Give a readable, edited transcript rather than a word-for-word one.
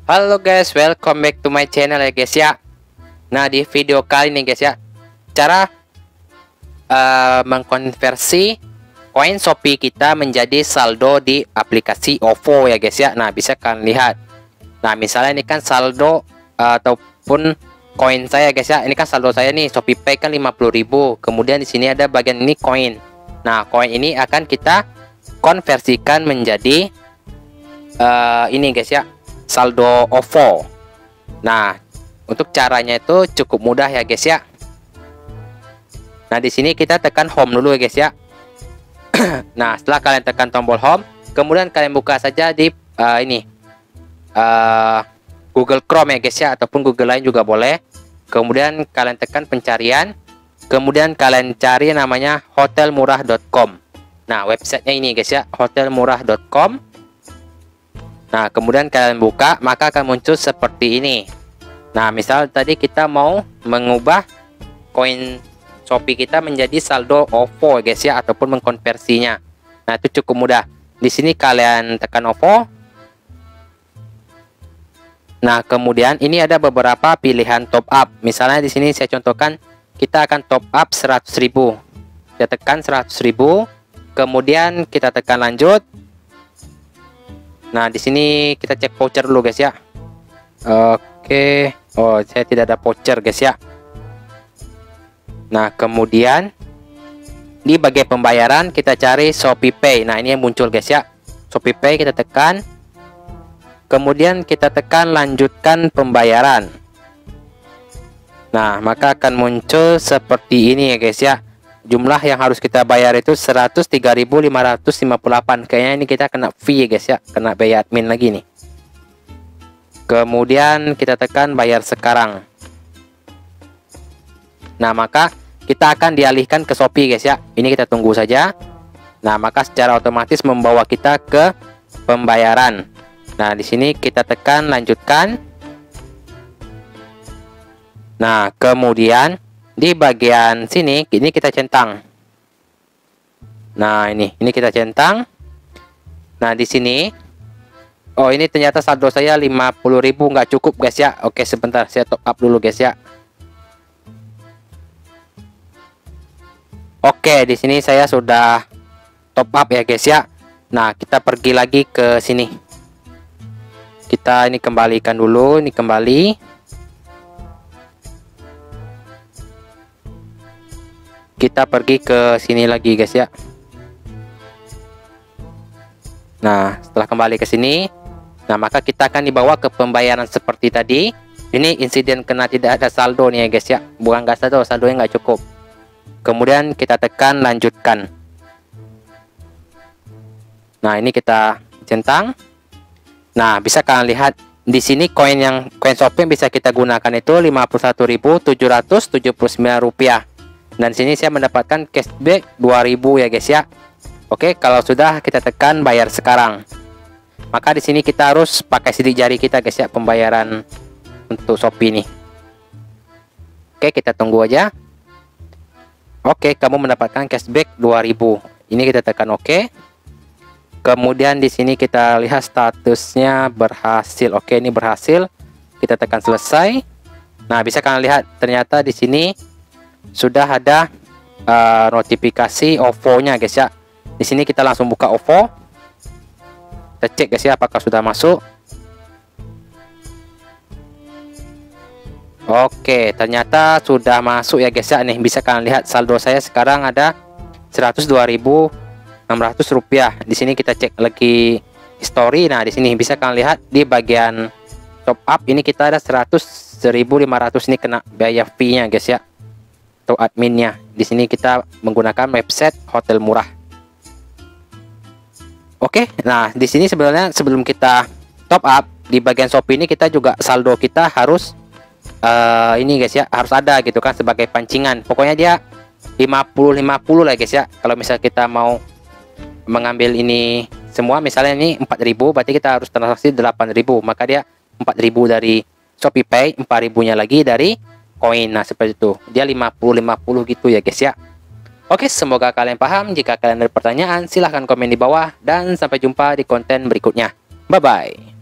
Halo guys, welcome back to my channel ya guys ya. Nah, di video kali ini guys ya, cara mengkonversi koin Shopee kita menjadi saldo di aplikasi OVO ya guys ya. Nah, bisa kalian lihat. Nah, misalnya ini kan saldo ataupun koin saya guys ya. Ini kan saldo saya nih, Shopee Pay kan 50.000. Kemudian di sini ada bagian ini koin. Nah, koin ini akan kita konversikan menjadi ini guys ya, saldo OVO. Nah, untuk caranya itu cukup mudah ya guys ya. Nah, di sini kita tekan home dulu ya guys ya. Nah, setelah kalian tekan tombol home, kemudian kalian buka saja di Google Chrome ya guys ya, ataupun Google lain juga boleh. Kemudian kalian tekan pencarian, kemudian kalian cari namanya hotelmurah.com. Nah, websitenya ini guys ya, hotelmurah.com. Nah, kemudian kalian buka, maka akan muncul seperti ini. Nah, misal tadi kita mau mengubah koin Shopee kita menjadi saldo OVO guys ya, ataupun mengkonversinya. Nah, itu cukup mudah. Di sini kalian tekan OVO. Nah, kemudian ini ada beberapa pilihan top up. Misalnya di sini saya contohkan, kita akan top up 100.000. Kita tekan 100.000, kemudian kita tekan lanjut. Nah, di sini kita cek voucher dulu guys ya. Oke. Oh, saya tidak ada voucher guys ya. Nah, kemudian di bagian pembayaran kita cari Shopee Pay. Nah, ini yang muncul guys ya. Shopee Pay kita tekan. Kemudian kita tekan lanjutkan pembayaran. Nah, maka akan muncul seperti ini ya guys ya. Jumlah yang harus kita bayar itu 103.558. Kayaknya ini kita kena fee guys ya, kena biaya admin lagi nih. Kemudian kita tekan bayar sekarang. Nah, maka kita akan dialihkan ke Shopee guys ya. Ini kita tunggu saja. Nah, maka secara otomatis membawa kita ke pembayaran. Nah, di sini kita tekan lanjutkan. Nah, kemudian di bagian sini ini kita centang. Nah, ini kita centang. Nah, di sini oh, ini ternyata saldo saya 50.000 nggak cukup guys ya. Oke, sebentar saya top up dulu guys ya. Oke, di sini saya sudah top up ya guys ya. Nah, kita pergi lagi ke sini. Kita ini kembalikan dulu, ini kembali. Kita pergi ke sini lagi guys ya. Nah, setelah kembali ke sini, nah maka kita akan dibawa ke pembayaran seperti tadi. Ini insiden kena tidak ada saldo nih ya guys ya. Bukan nggak saldo, saldonya nggak cukup. Kemudian kita tekan lanjutkan. Nah, ini kita centang. Nah, bisa kalian lihat di sini koin Shopee bisa kita gunakan itu Rp51.779. Dan sini saya mendapatkan cashback 2000 ya guys ya. Oke, kalau sudah kita tekan bayar sekarang. Maka di sini kita harus pakai sidik jari kita guys ya, pembayaran untuk Shopee ini. Oke, kita tunggu aja. Oke, kamu mendapatkan cashback 2000. Ini kita tekan oke. Kemudian di sini kita lihat statusnya berhasil. Oke, ini berhasil. Kita tekan selesai. Nah, bisa kalian lihat ternyata di sini sudah ada notifikasi OVO-nya guys ya. Di sini kita langsung buka OVO. Kita cek guys ya apakah sudah masuk. Oke, ternyata sudah masuk ya guys ya. Nih bisa kalian lihat saldo saya sekarang ada 102.600 rupiah. Di sini kita cek lagi history. Nah, di sini bisa kalian lihat di bagian top up ini kita ada 100.500 ini kena biaya fee-nya guys ya. Atau adminnya. Di sini kita menggunakan website Hotel Murah. Oke, nah di sini sebenarnya sebelum kita top up di bagian Shopee ini kita juga saldo kita harus ini guys ya, harus ada gitu kan sebagai pancingan. Pokoknya dia 50-50 lah guys ya. Kalau misal kita mau mengambil ini semua, misalnya ini 4.000, berarti kita harus transaksi 8.000. Maka dia 4.000 dari Shopee Pay, 4.000-nya lagi dari koin. Nah, seperti itu. Dia 50-50 gitu ya guys ya. Oke, semoga kalian paham. Jika kalian ada pertanyaan, silahkan komen di bawah. Dan sampai jumpa di konten berikutnya. Bye-bye.